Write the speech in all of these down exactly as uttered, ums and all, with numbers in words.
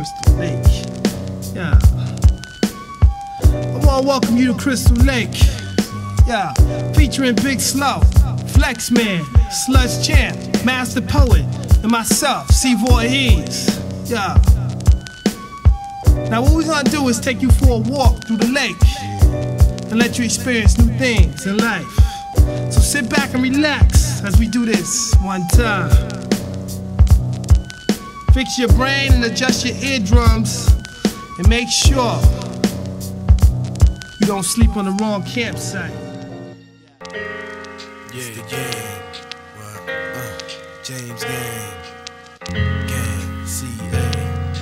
Crystal Lake. Yeah. I wanna welcome you to Crystal Lake. Yeah. Featuring Big Slow, Flexman, Sludge Champ, Master Poet, and myself, C Voorhees. Yeah. Now what we're gonna do is take you for a walk through the lake and let you experience new things in life. So sit back and relax as we do this one time. Fix your brain and adjust your eardrums and make sure you don't sleep on the wrong campsite. Yeah, the gang. What? Uh, James Gang. Gang. C A.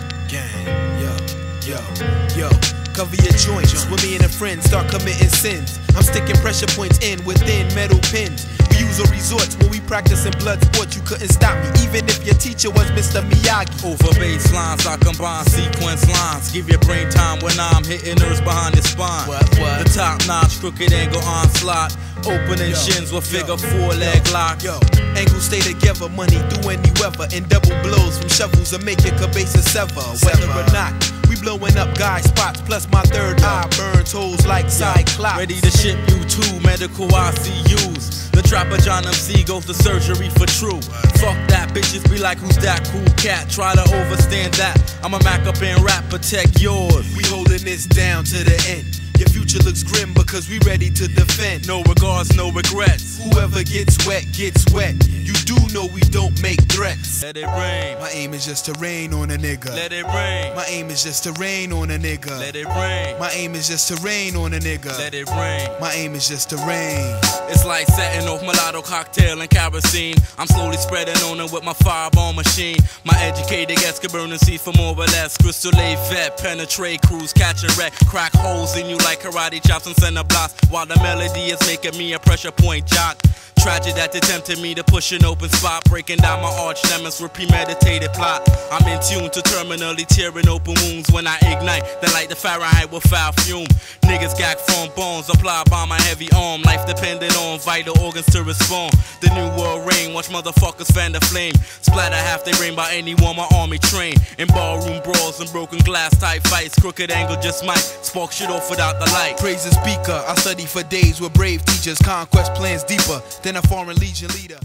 Gang. Yo, yo, yo. Cover your joints when me and a friend start committing sins. I'm sticking pressure points in within metal pins. We use our resorts when we practicing blood sports. You couldn't stop me, even if your teacher was Mister Miyagi. Over bass lines, I combine sequence lines. Give your brain time when I'm hitting nerves behind the spine. What, what? The top notch, crooked angle onslaught. Opening yo, shins with figure yo, four leg yo, lock. Yo, angles stay together, money do any weather. And double blows from shovels will make your cabeza sever. Whether or not we blowing up guy spots, plus my third eye burns holes like Cyclops. Ready to ship you to medical I C Us. The trapper John M C goes to surgery for true. Fuck that, bitches be like, who's that cool cat? Try to overstand that. I'ma Mac up and rap, protect yours. We holding this down to the end. Your future looks grim because we ready to defend. No regards, no regrets. Whoever gets wet, gets wet. You do know we don't make threats. Let it rain. My aim is just to rain on a nigga. Let it rain. My aim is just to rain on a nigga. Let it rain. My aim is just to rain on a nigga. Let it rain. My aim is just to rain. It's like setting off mulatto cocktail and kerosene. I'm slowly spreading on it with my fireball machine. My educated gets can burn and see for more or less. Crystal Lake vet, penetrate, cruise, catch a wreck. Crack holes in you like karate chops and center blocks. While the melody is making me a pressure point jock. Tragic that they tempted me to push an open spot. Breaking down my arch lemons with premeditated plot. I'm in tune to terminally tearing open wounds. When I ignite, then like the Fahrenheit with foul fume. Niggas gag from bones applied by my heavy arm. Life dependent on vital organs to respond. The new world reign, watch motherfuckers fan the flame. Splatter half they brain by anyone my army train. In ballroom brawls and broken glass type fights. Crooked angle just might spark shit off without the light. Praise the speaker, I study for days with brave teachers. Conquest plans deeper than a foreign legion leader.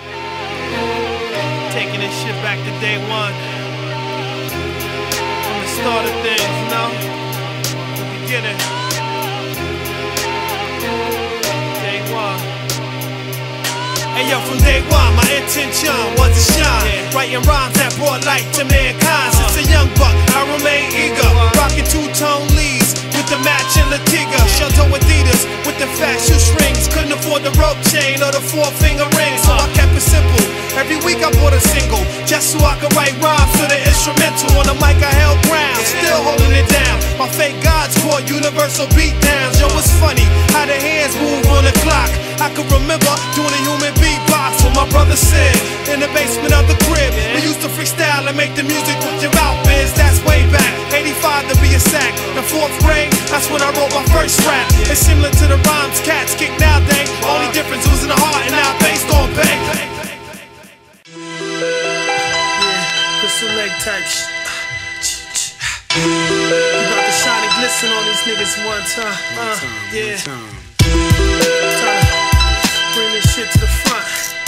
Taking this shit back to day one. From the start of things, you know? The beginning. Day one. Hey yo, from day one, my intention was to shine. Yeah. Writing rhymes that brought light to mankind. Since a young buck, I remain eager. Rocking two-tone leads with the matching Latiga. Shelter Adidas with the fat shoestrings. Couldn't afford the rope chain or the four-finger ring, so I kept it simple. Every week I bought a single, just so I could write rhymes to the instrumental. On the mic I held ground, still holding it down. My fake gods caught universal beatdowns. Yo, it's funny how the hands move on the clock. I could remember doing a human beatbox with my brother Sid in the basement of the crib. We used to freestyle and make the music with your mouth biz. That's way back, eighty-five to be exact. The fourth grade, that's when I wrote my first rap. It's similar to the rhymes cats kick nowadays. Only difference was in the heart and now based on bang. Crystal Lake type shit. You about to shine and glisten on these niggas one time. Uh, yeah. Trying to bring this shit to the front.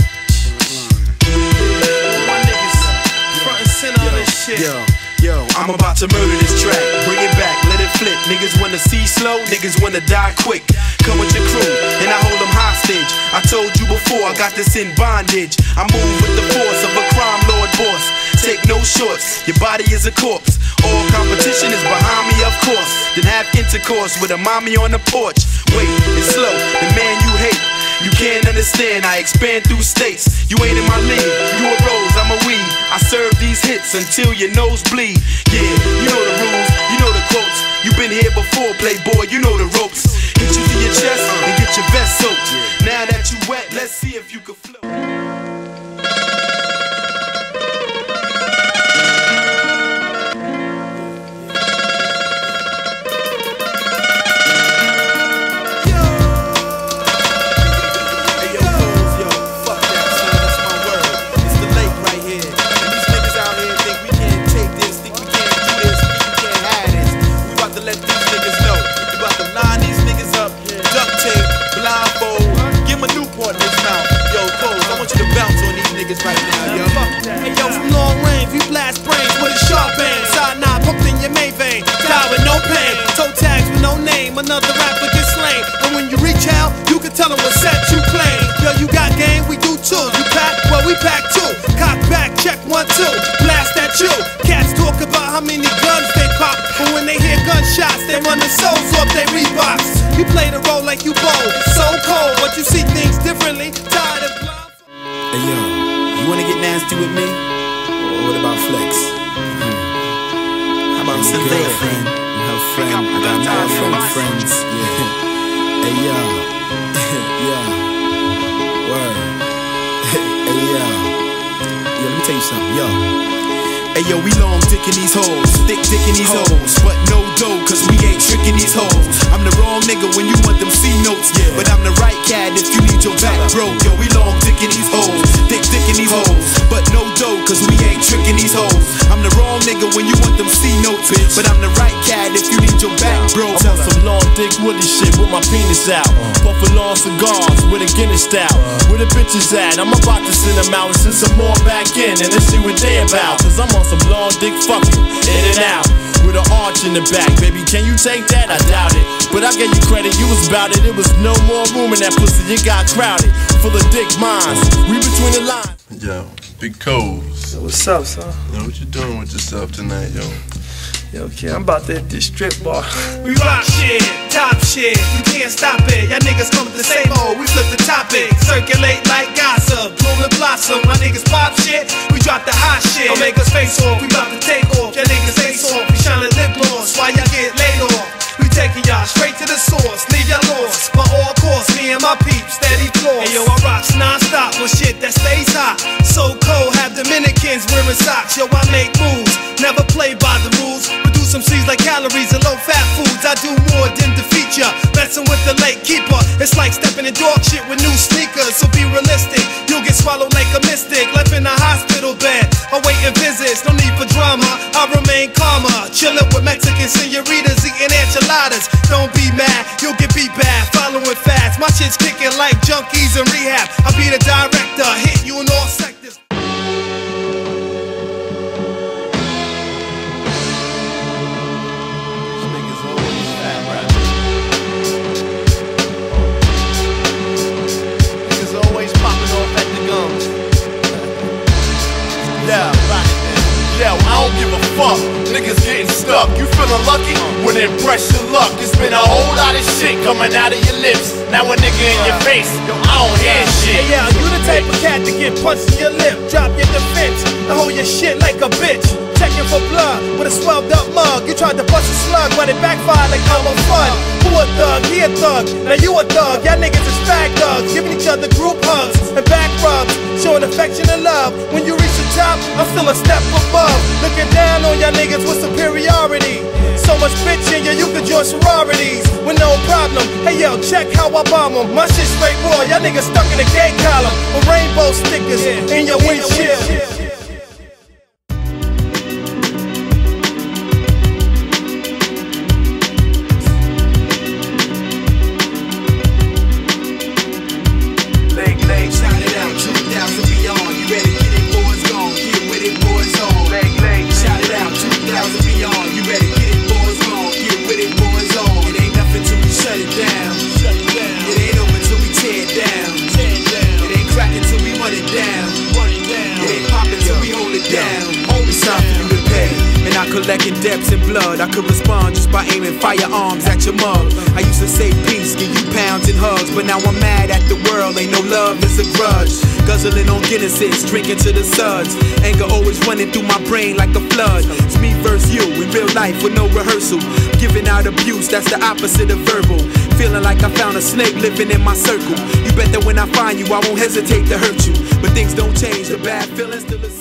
My niggas front and center on this shit. Yo, yo, I'm about to murder this track. Bring it back, let it flip. Niggas wanna see slow, niggas wanna die quick. Come with your crew, and I hold them hostage. I told you before, I got this in bondage. I move with the force of a crime lord boss. Take no shorts, your body is a corpse. All competition is behind me, of course. Then have intercourse with a mommy on the porch. Wait, it's slow, the man you hate. You can't understand, I expand through states. You ain't in my league, you a rose, I'm a weed. I serve these hits until your nose bleed. Yeah, you know the rules, you know the quotes. You been here before, playboy, you know the ropes. Hit you to your chest and get your vest soaked. Now that you wet, let's see if you can float. Hey yo, from long range, we blast brains with a sharp aim. Side nine pumped in your main vein, die with no pain. Toe tags with no name, another rapper gets slain. And when you reach out, you can tell them what set you claim. Yo, you got game, we do too. You pack, well we pack too. Cock back, check one, two, blast at you. Cats talk about how many guns they pop, but when they hear gunshots, they run the souls off their Reeboks. You play the role like you bold, so cold, but you see things differently. Tired of blood. Hey yo, you wanna get nasty with me? Or what about Flex? Hmm. How about some girlfriend? Her friend, I got my friend, friends. Yeah. Hey yo, yeah, word. Hey yo, yo, let me tell you something, yo. Hey yo, we long dick in these hoes, thick dick in these hoes, but no dough, cause we ain't tricking these hoes. I'm the wrong nigga when you want them C notes, yeah. But I'm the right cat if you need your back broke. Yo, we long dick in these hoes, thick dick in these hoes, but no dough, cause we ain't tricking these hoes. I'm the wrong nigga when you want them C notes, bitch. But I'm the right cat if you need your back broke. I'm on some long dick Woody shit with my penis out, puffin' long cigars with a Guinness style. Where the bitches at? I'm about to send them out and send some more back in, and let's see what they about. Cause I'm on some long dick fucking in and out with an arch in the back. Baby, can you take that? I doubt it, but I give you credit, you was bout it. It was no more room in that pussy, it got crowded, full of dick minds. Read between the lines. Yo, Big Coles. So what's up, son? Yo, what you doing with yourself tonight, yo? Yo, kid, I'm about to hit this strip bar. We rock shit, top shit, you can't stop it. Y'all niggas come with the same old, we flip the topic. Circulate like gossip, bloom and blossom. My niggas pop shit, we drop the hot shit. Don't make us face off, we about to take off. Y'all niggas ace off, we shining lip gloss. Why y'all get laid off? We taking y'all straight to the source, leave y'all lost. But all course, me and my peeps, steady floors. Hey yo, I rocks non-stop with shit that stays hot. So cold, have Dominicans wearing socks. Yo, I make moves, never play by the rules. Produce some C's like calories and low-fat foods. I do more than defeat ya. Messing with the late keeper, it's like stepping in dog shit with new sneakers. So be realistic, you'll get swallowed like a mystic. Left in a hospital bed, awaiting visits. No need for drama, I remain calmer. Chillin' with Mexican senoritas, eating enchiladas. Don't be mad, you'll get beat bad. Following fast, my shit's kicking like junkies in rehab. I be the director, hit you in all sectors. Yeah, I don't give a fuck, niggas getting stuck. You feeling lucky? Well then press your luck. It's been a whole lot of shit coming out of your lips. Now a nigga in your face, yo, I don't hear shit. Hey yo, you the type of cat to get punched in your lip. Drop your defense, and hold your shit like a bitch. Checking for blood with a swelled up mug. You tried to bust a slug, but it backfired like hella fun. Who a thug? He a thug. Now you a thug. Y'all niggas is fag thugs, giving each other group hugs and back rubs, showing affection and love. When you reach the top, I'm still a step above, looking down on y'all niggas with superiority. So much bitchin', yeah, you could join sororities with no problem. Hey yo, check how I bomb them. My shit straight raw. Y'all niggas stuck in the gay column with rainbow stickers in your windshield. Collecting debts and blood, I could respond just by aiming firearms at your mug. I used to say peace, give you pounds and hugs, but now I'm mad at the world, ain't no love, it's a grudge. Guzzling on Guinnesses, drinking to the suds. Anger always running through my brain like a flood. It's me versus you in real life with no rehearsal. Giving out abuse, that's the opposite of verbal. Feeling like I found a snake living in my circle. You bet that when I find you, I won't hesitate to hurt you. But things don't change, the bad feelings still